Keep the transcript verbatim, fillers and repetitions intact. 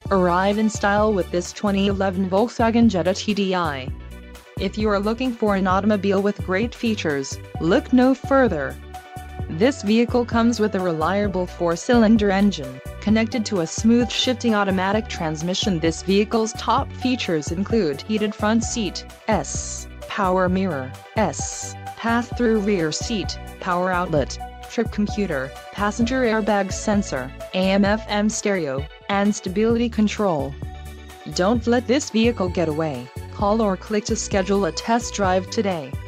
Arrive in style with this twenty eleven Volkswagen Jetta T D I. If you are looking for an automobile with great features, look no further. This vehicle comes with a reliable four-cylinder engine, connected to a smooth shifting automatic transmission. This vehicle's top features include heated front seat, S, power mirror, S, pass-through rear seat, power outlet, trip computer, passenger airbag sensor, A M F M stereo, and stability control. Don't let this vehicle get away. Call or click to schedule a test drive today.